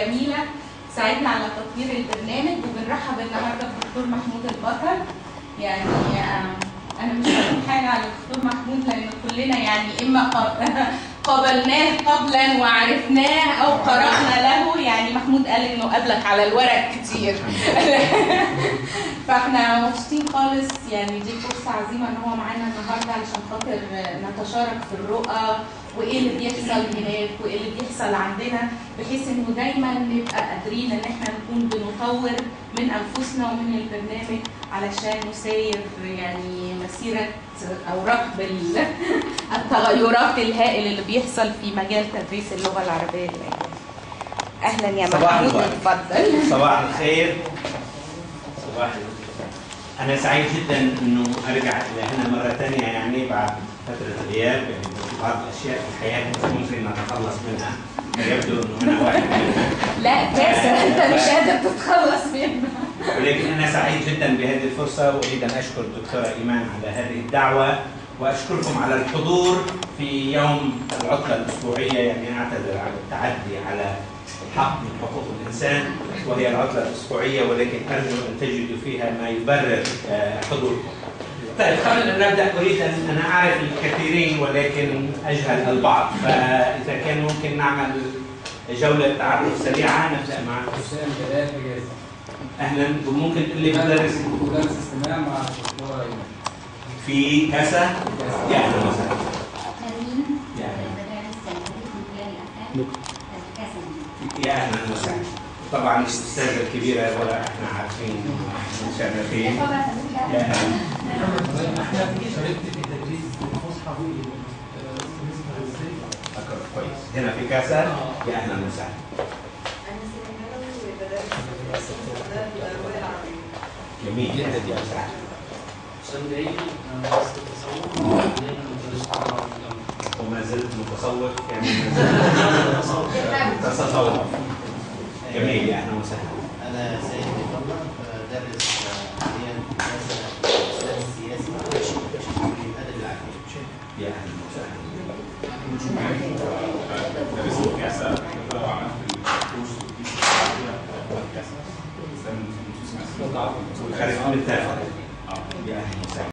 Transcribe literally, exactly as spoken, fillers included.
جميله ساعدنا على تطوير البرنامج. وبنرحب النهارده بالدكتور محمود البطل. يعني انا مش هقول حاجه على الدكتور محمود لان كلنا يعني اما قابلناه قبلا وعرفناه او قرانا له. يعني محمود قال انه قابلك على الورق كتير. فاحنا مبسوطين خالص. يعني دي فرصه عظيمه ان هو معانا النهارده علشان خاطر نتشارك في الرؤى وايه اللي بيحصل هناك وايه اللي بيحصل عندنا، بحيث انه دايما نبقى قادرين ان احنا نكون بنطور من انفسنا ومن البرنامج علشان نسير يعني مسيره او ركب التغيرات الهائل اللي بيحصل في مجال تدريس اللغه العربيه للاجانب. اهلا يا محمود، اتفضل. صباح الخير. صباح الخير. انا سعيد جدا انه ارجع الى هنا مره ثانيه، يعني بعد فتره غياب. يعني في بعض الاشياء في الحياه ممكن نتخلص منها، يبدو انه انا واحد منها. لا كاسر، انت مش قادر تتخلص منها. ولكن انا سعيد جدا بهذه الفرصه، واريد ان اشكر الدكتوره ايمان على هذه الدعوه، واشكركم على الحضور في يوم العطله الاسبوعيه. يعني اعتذر على التعدي على حق من حقوق الانسان وهي العطله الاسبوعيه، ولكن ارجو ان تجدوا فيها ما يبرر حضوركم. طيب، قبل ان نبدا اريد ان انا اعرف الكثيرين ولكن اجهل البعض، فاذا كان ممكن نعمل جوله تعرف سريعه. نبدا مع حسام جلال حجازي. اهلا. وممكن تقول لي مدرس مدرس استماع مع الدكتوره ايمان في كاسا. يا اهلا وسهلا. يا اهلا وسهلا. طبعا الاستاذه الكبيره ولا احنا عارفين مشرفين. يا اهلا. احنا شاركت في تدريس الفصحى أكرر كويس. هنا في كاسا. يا اهلا وسهلا. جميل جدا. يا وسهلا. سندعي مدرسة التصوف وما زلت متصوف، يعني ما زلت تتصوف. جميل. يا اهلا وسهلا. أنا سيد محمد، بدرس حاليا الأستاذ السياسي في الأدب العربي. يا اهلا وسهلا. درست كاسا وعملت الكورس في كاسا. خارج من الثالث. يا اهلا وسهلا.